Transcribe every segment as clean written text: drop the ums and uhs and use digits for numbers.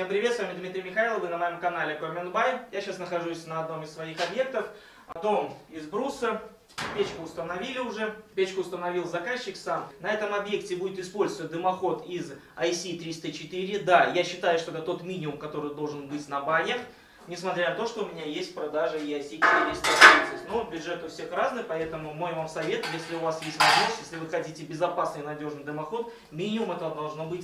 Всем привет, с вами Дмитрий Михайлов, вы на моем канале Комментбай. Я сейчас нахожусь на одном из своих объектов. Дом из бруса, печку установили уже, печку установил заказчик сам. На этом объекте будет использоваться дымоход из IC304. Да, я считаю, что это тот минимум, который должен быть на банях. Несмотря на то, что у меня есть в продаже и IC430. Но бюджет у всех разный, поэтому мой вам совет, если у вас есть возможность, если вы хотите безопасный и надежный дымоход, минимум это должно быть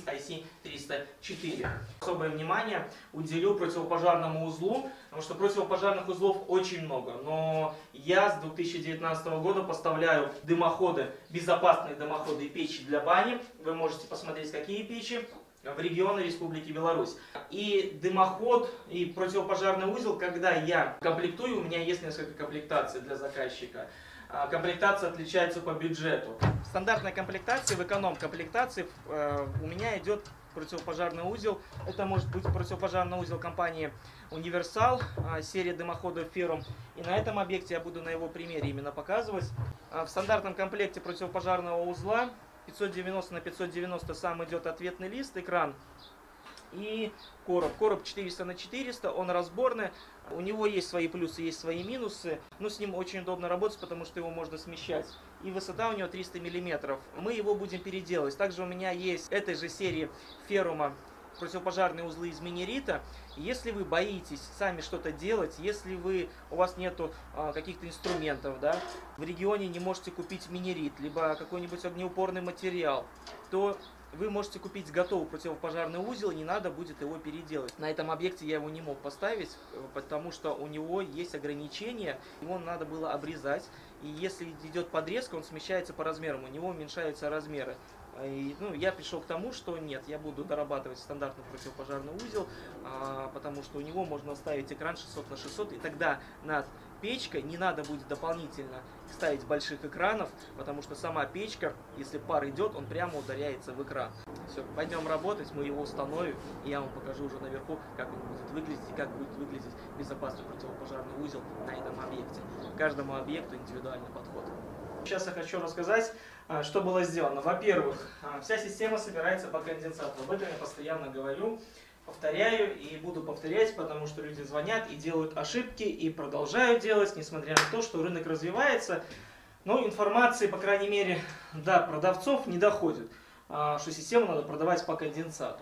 IC304. Особое внимание уделю противопожарному узлу, потому что противопожарных узлов очень много. Но я с 2019 года поставляю дымоходы, безопасные дымоходы и печи для бани. Вы можете посмотреть, какие печи в регионы Республики Беларусь. И дымоход, и противопожарный узел, когда я комплектую, у меня есть несколько комплектаций для заказчика. Комплектация отличается по бюджету. В стандартной комплектации, в эконом-комплектации у меня идет противопожарный узел. Это может быть противопожарный узел компании Универсал, серия дымоходов Ферум. И на этом объекте я буду на его примере именно показывать. В стандартном комплекте противопожарного узла 590 на 590 сам идет ответный лист, экран и короб. Короб 400 на 400, он разборный. У него есть свои плюсы, есть свои минусы. Но с ним очень удобно работать, потому что его можно смещать. И высота у него 300 мм. Мы его будем переделывать. Также у меня есть этой же серии Ферума противопожарные узлы из минерита. Если вы боитесь сами что-то делать, если у вас нету каких-то инструментов, да, в регионе не можете купить минерит, либо какой-нибудь огнеупорный материал, то вы можете купить готовый противопожарный узел, и не надо будет его переделать. На этом объекте я его не мог поставить, потому что у него есть ограничения, его надо было обрезать. И если идет подрезка, он смещается по размерам, у него уменьшаются размеры. И, я пришел к тому, что нет, я буду дорабатывать стандартный противопожарный узел, потому что у него можно ставить экран 600 на 600, и тогда над печкой не надо будет дополнительно ставить больших экранов, потому что сама печка, если пар идет, он прямо ударяется в экран. Все, пойдем работать, мы его установим, и я вам покажу уже наверху, как он будет выглядеть и как будет выглядеть безопасный противопожарный узел на этом объекте. К каждому объекту индивидуальный подход. Сейчас я хочу рассказать, что было сделано. Во-первых, вся система собирается по конденсату. Об этом я постоянно говорю, повторяю и буду повторять, потому что люди звонят и делают ошибки, и продолжают делать, несмотря на то, что рынок развивается. Но информации, по крайней мере, до продавцов не доходит, что систему надо продавать по конденсату.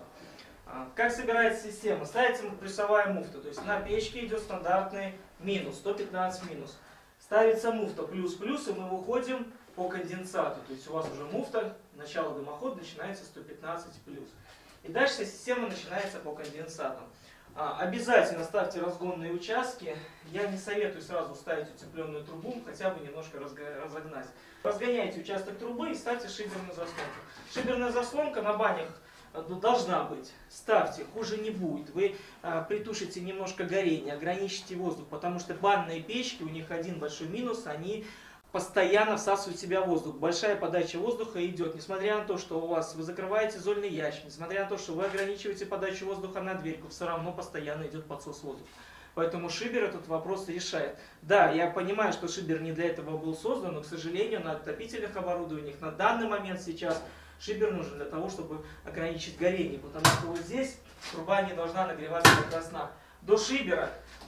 Как собирается система? Ставится плюсовая муфта, то есть на печке идет стандартный минус, 115 минус. Ставится муфта плюс-плюс, и мы выходим по конденсату. То есть у вас уже муфта, начало дымохода начинается 115 плюс. И дальше вся система начинается по конденсатам. Обязательно ставьте разгонные участки. Я не советую сразу ставить утепленную трубу, хотя бы немножко разогнать. Разгоняйте участок трубы и ставьте шиберную заслонку. Шиберная заслонка на банях должна быть. Ставьте, хуже не будет. Вы притушите немножко горение, ограничите воздух, потому что банные печки, у них один большой минус, они постоянно всасывают в себя воздух. Большая подача воздуха идет, несмотря на то, что вы закрываете зольный ящик, несмотря на то, что вы ограничиваете подачу воздуха на дверьку, все равно постоянно идет подсос воздуха. Поэтому шибер этот вопрос решает. Да, я понимаю, что шибер не для этого был создан, но, к сожалению, на отопительных оборудованиях на данный момент сейчас шибер нужен для того, чтобы ограничить горение, потому что вот здесь труба не должна нагреваться до красна. До шибера,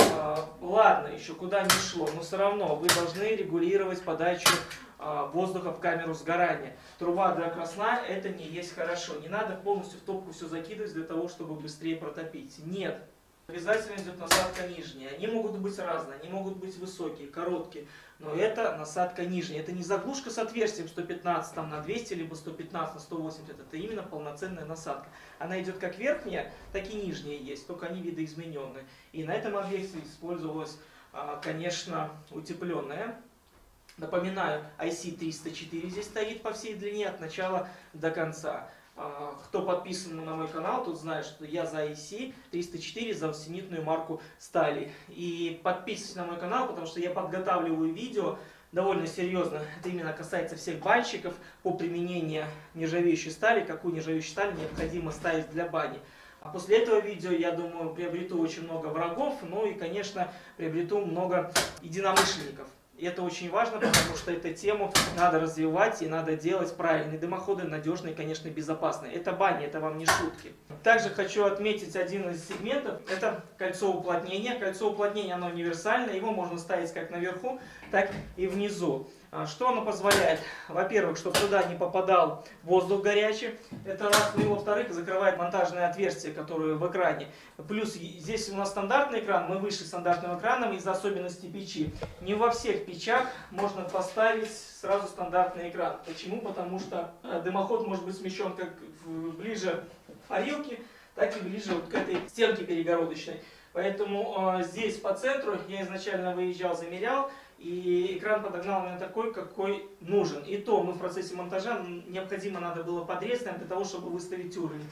ладно, еще куда не шло, но все равно вы должны регулировать подачу воздуха в камеру сгорания. Труба до красна — это не есть хорошо. Не надо полностью в топку все закидывать для того, чтобы быстрее протопить. Нет. Обязательно идет насадка нижняя. Они могут быть разные, они могут быть высокие, короткие, но это насадка нижняя. Это не заглушка с отверстием 115 на 200, либо 115 на 180. Это именно полноценная насадка. Она идет как верхняя, так и нижняя есть, только они видоизмененные. И на этом объекте использовалась, конечно, утепленная. Напоминаю, IC304 здесь стоит по всей длине от начала до конца. Кто подписан на мой канал, тот знает, что я за IC304, за аусинитную марку стали. И подписывайтесь на мой канал, потому что я подготавливаю видео довольно серьезно. Это именно касается всех банщиков по применению нержавеющей стали, какую нержавеющую сталь необходимо ставить для бани. А после этого видео, я думаю, приобрету очень много врагов, ну и, конечно, приобрету много единомышленников. И это очень важно, потому что эту тему надо развивать и надо делать правильные дымоходы, надежные, конечно, безопасные. Это баня, это вам не шутки. Также хочу отметить один из сегментов. Это кольцо уплотнения. Кольцо уплотнения, оно универсальное. Его можно ставить как наверху, так и внизу. Что оно позволяет? Во-первых, чтобы туда не попадал воздух горячий. Это раз. Ну и во-вторых, закрывает монтажные отверстия, которые в экране. Плюс здесь у нас стандартный экран. Мы вышли стандартным экраном из-за особенностей печи. Не во всех печах можно поставить сразу стандартный экран. Почему? Потому что дымоход может быть смещен как ближе к парилке, так и ближе вот к этой стенке перегородочной. Поэтому здесь по центру я изначально выезжал, замерял. И экран подогнал меня такой, какой нужен. И то мы в процессе монтажа необходимо надо было подрезать для того, чтобы выставить уровень.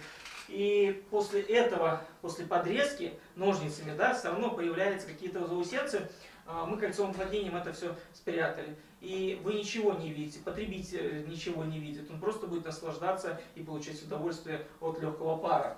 И после этого, после подрезки ножницами, да, все равно появляются какие-то заусенцы. Мы кольцом уплотнением это все спрятали. И вы ничего не видите, потребитель ничего не видит. Он просто будет наслаждаться и получать удовольствие от легкого пара.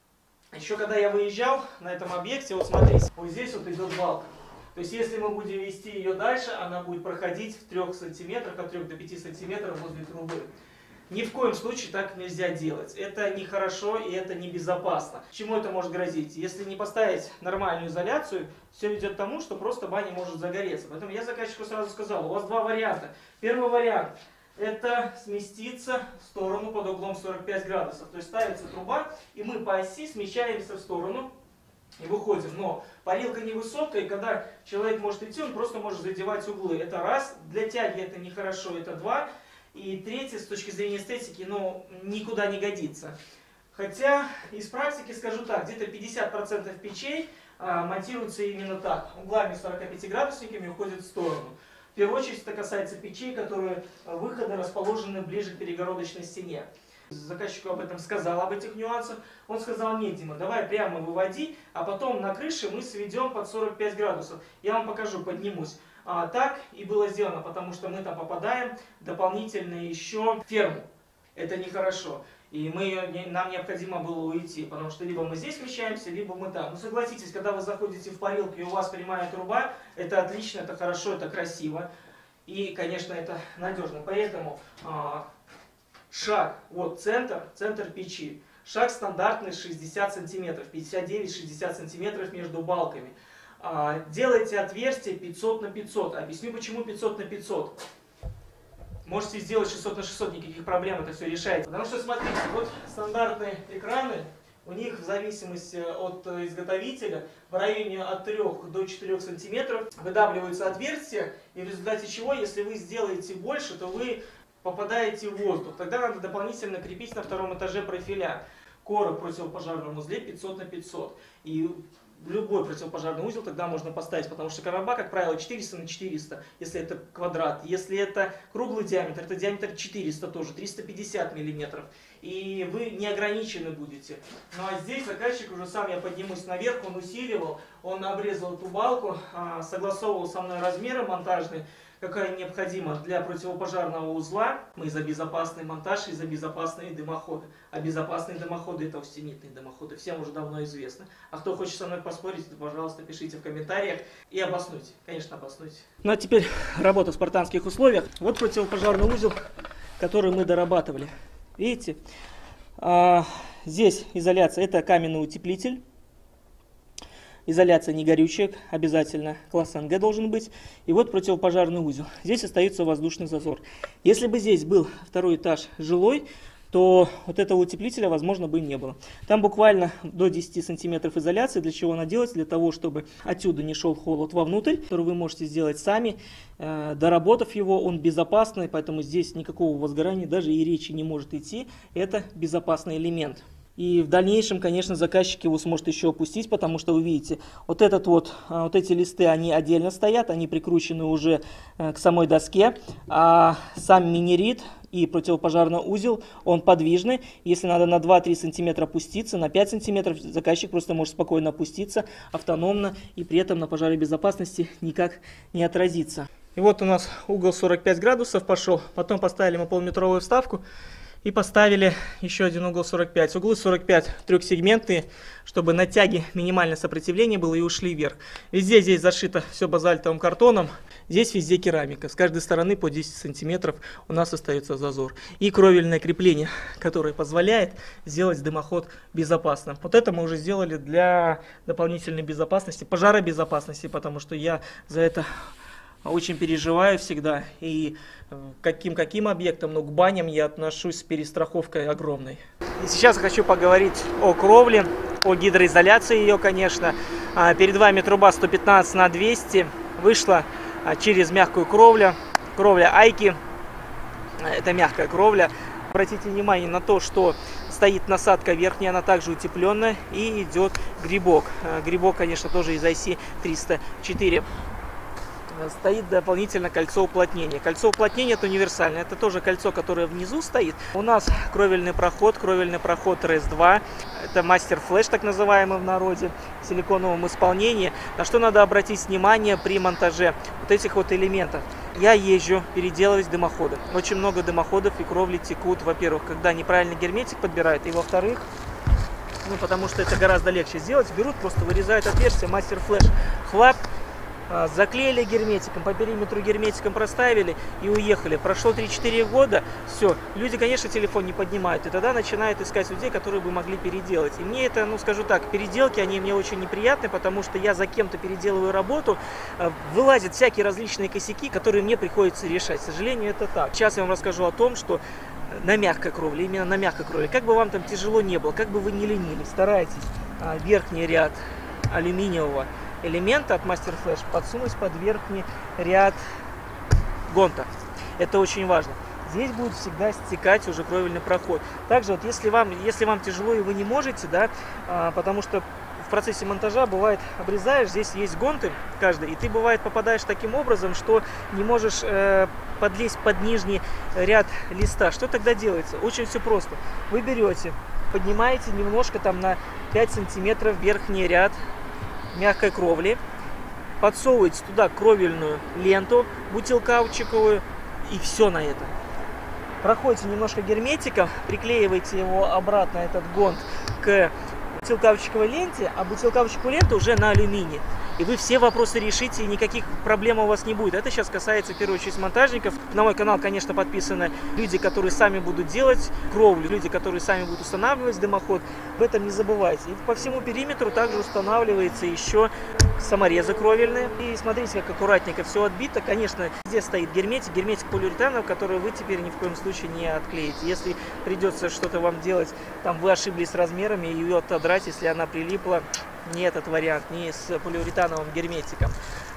Еще когда я выезжал на этом объекте, вот смотрите, вот здесь вот идет балка. То есть, если мы будем вести ее дальше, она будет проходить в 3 сантиметрах, от 3 до 5 сантиметров возле трубы. Ни в коем случае так нельзя делать. Это нехорошо и это небезопасно. Чему это может грозить? Если не поставить нормальную изоляцию, все ведет к тому, что просто баня может загореться. Поэтому я заказчику сразу сказал, у вас два варианта. Первый вариант – это сместиться в сторону под углом 45 градусов. То есть ставится труба, и мы по оси смещаемся в сторону и выходим. Но парилка невысокая, и когда человек может идти, он просто может задевать углы. Это раз. Для тяги это нехорошо, это два. И третье, с точки зрения эстетики, ну, никуда не годится. Хотя, из практики скажу так, где-то 50% печей монтируются именно так. Углами 45-градусниками уходят в сторону. В первую очередь это касается печей, которые выходы расположены ближе к перегородочной стене. Заказчику об этом сказал, об этих нюансах. Он сказал, нет, Дима, давай прямо выводи, а потом на крыше мы сведем под 45 градусов. Я вам покажу, поднимусь. Так и было сделано, потому что мы там попадаем дополнительно еще в ферму. Это нехорошо. И нам необходимо было уйти, потому что либо мы здесь смещаемся, либо мы там. Ну согласитесь, когда вы заходите в парилку и у вас прямая труба, это отлично, это хорошо, это красиво. И, конечно, это надежно. Поэтому шаг, вот центр печи. Шаг стандартный 60 сантиметров, 59-60 сантиметров между балками. Делайте отверстие 500 на 500. Объясню, почему 500 на 500. Можете сделать 600 на 600, никаких проблем, это все решается. Потому что, смотрите, вот стандартные экраны, у них в зависимости от изготовителя в районе от 3 до 4 сантиметров выдавливаются отверстия, и в результате чего, если вы сделаете больше, то вы попадаете в воздух. Тогда надо дополнительно крепить на втором этаже профиля. Короб в противопожарном узле 500 на 500. И любой противопожарный узел тогда можно поставить, потому что короба, как правило, 400 на 400, если это квадрат. Если это круглый диаметр, это диаметр 400 тоже, 350 миллиметров. И вы не ограничены будете. Ну а здесь заказчик уже сам, я поднимусь наверх, он усиливал, он обрезал эту балку, согласовывал со мной размеры монтажные, какая необходима для противопожарного узла. Мы за безопасный монтаж и за безопасные дымоходы. А безопасные дымоходы — это устенитные дымоходы. Всем уже давно известно. А кто хочет со мной поспорить, то, пожалуйста, пишите в комментариях и обоснуйте. Конечно, обоснуйте. Ну а теперь работа в спартанских условиях. Вот противопожарный узел, который мы дорабатывали. Видите? Здесь изоляция — это каменный утеплитель. Изоляция не горючая, обязательно класс НГ должен быть. И вот противопожарный узел. Здесь остается воздушный зазор. Если бы здесь был второй этаж жилой, то вот этого утеплителя, возможно, бы и не было. Там буквально до 10 сантиметров изоляции. Для чего она делается? Для того, чтобы отсюда не шел холод вовнутрь, который вы можете сделать сами. Доработав его, он безопасный, поэтому здесь никакого возгорания даже и речи не может идти. Это безопасный элемент. И в дальнейшем, конечно, заказчик его сможет еще опустить, потому что вы видите, вот эти листы, они отдельно стоят, они прикручены уже к самой доске, а сам минерит и противопожарный узел, он подвижный. Если надо на 2-3 сантиметра опуститься, на 5 сантиметров, заказчик просто может спокойно опуститься автономно и при этом на пожаре безопасности никак не отразится. И вот у нас угол 45 градусов пошел, потом поставили мы полуметровую вставку. И поставили еще один угол 45. Углы 45 трехсегментные, чтобы на тяге минимальное сопротивление было и ушли вверх. Везде здесь зашито все базальтовым картоном. Здесь везде керамика. С каждой стороны по 10 сантиметров у нас остается зазор. И кровельное крепление, которое позволяет сделать дымоход безопасным. Вот это мы уже сделали для дополнительной безопасности, пожаробезопасности, потому что я за это очень переживаю всегда. И каким объектом, но к баням я отношусь с перестраховкой огромной. И сейчас хочу поговорить о кровле, о гидроизоляции ее, конечно. Перед вами труба 115 на 200 вышла через мягкую кровлю. Кровля Айки. Это мягкая кровля. Обратите внимание на то, что стоит насадка верхняя, она также утепленная, и идет грибок. Грибок, конечно, тоже из IC304. Стоит дополнительно кольцо уплотнения. Кольцо уплотнения это универсальное, это тоже кольцо, которое внизу стоит. У нас кровельный проход RS2, это мастер флеш, так называемый в народе, в силиконовом исполнении. На что надо обратить внимание при монтаже вот этих вот элементов. Я езжу переделывать дымоходы. Очень много дымоходов и кровли текут, во-первых, когда неправильно герметик подбирают, и во-вторых, потому что это гораздо легче сделать, берут, просто вырезают отверстие, мастер флеш, хлап, заклеили герметиком, по периметру герметиком проставили и уехали. Прошло 3-4 года, все, люди, конечно, телефон не поднимают, и тогда начинают искать людей, которые бы могли переделать. И мне это, скажу так, переделки, они мне очень неприятны, потому что я за кем-то переделываю работу, вылазят всякие различные косяки, которые мне приходится решать. К сожалению, это так. Сейчас я вам расскажу о том, что на мягкой кровле, именно на мягкой кровле, как бы вам там тяжело не было, как бы вы не ленились, старайтесь верхний ряд алюминиевого элемента от Master Flash подсунуть под верхний ряд гонта. Это очень важно. Здесь будет всегда стекать уже кровельный проход. Также вот если вам тяжело и вы не можете, потому что в процессе монтажа бывает обрезаешь, здесь есть гонты каждый, и ты бывает попадаешь таким образом, что не можешь подлезть под нижний ряд листа. Что тогда делается? Очень все просто. Вы берете, поднимаете немножко там на 5 сантиметров верхний ряд мягкой кровли, подсовываете туда кровельную ленту бутилкаучиковую, и все на этом. Проходите немножко герметиком, приклеиваете его обратно, этот гонт, к бутилкаучиковой ленте, а бутилкаучиковая лента уже на алюминии. И вы все вопросы решите, и никаких проблем у вас не будет. Это сейчас касается, в первую очередь, монтажников. На мой канал, конечно, подписаны люди, которые сами будут делать кровлю, люди, которые сами будут устанавливать дымоход. Об этом не забывайте. И по всему периметру также устанавливается еще саморезы кровельные. И смотрите, как аккуратненько все отбито. Конечно, здесь стоит герметик полиуретановый, который вы теперь ни в коем случае не отклеите. Если придется что-то вам делать, там вы ошиблись с размерами, ее отодрать, если она прилипла, не этот вариант, не с полиуретановым герметиком.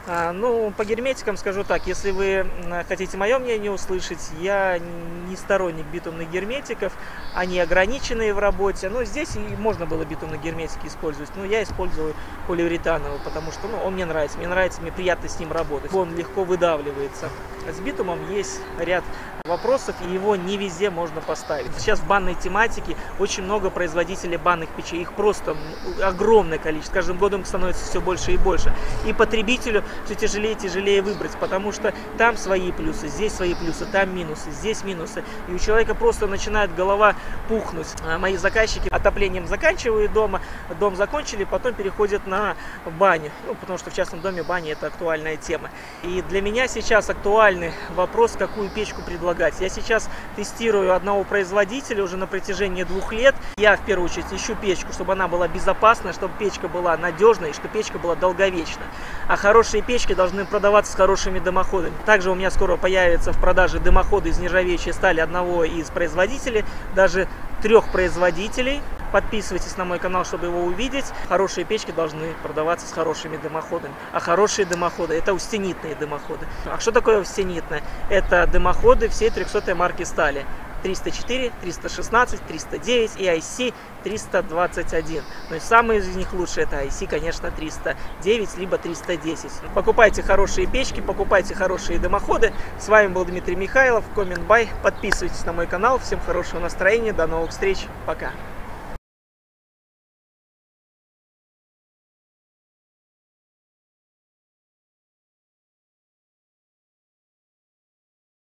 По герметикам скажу так, если вы хотите мое мнение услышать, я не сторонник битумных герметиков, они ограниченные в работе, но здесь и можно было битумные герметики использовать, но я использую полиуретановый, потому что он мне нравится, мне приятно с ним работать, он легко выдавливается. С битумом есть ряд вопросов, и его не везде можно поставить. Сейчас в банной тематике очень много производителей банных печей, их просто огромное количество, с каждым годом становится все больше и больше. И потребителю все тяжелее и тяжелее выбрать, потому что там свои плюсы, здесь свои плюсы, там минусы, здесь минусы. И у человека просто начинает голова пухнуть. Мои заказчики отоплением заканчивают дома, дом закончили, потом переходят на баню, потому что в частном доме баня это актуальная тема. И для меня сейчас актуальный вопрос, какую печку предлагать. Я сейчас тестирую одного производителя уже на протяжении 2 лет. Я в первую очередь ищу печку, чтобы она была безопасная, чтобы печка была надежной, и чтобы печка была долговечна. А хорошие печки должны продаваться с хорошими дымоходами. Также у меня скоро появится в продаже дымоходы из нержавеющей стали одного из производителей, даже 3 производителей. Подписывайтесь на мой канал, чтобы его увидеть. Хорошие печки должны продаваться с хорошими дымоходами. А хорошие дымоходы — это устенитные дымоходы. А что такое устенитное? Это дымоходы всей 300-й марки стали. 304, 316, 309 и IC 321. Но и самые из них лучшие — это IC, конечно, 309 либо 310. Покупайте хорошие печки, покупайте хорошие дымоходы. С вами был Дмитрий Михайлов, Comment By. Подписывайтесь на мой канал. Всем хорошего настроения, до новых встреч, пока.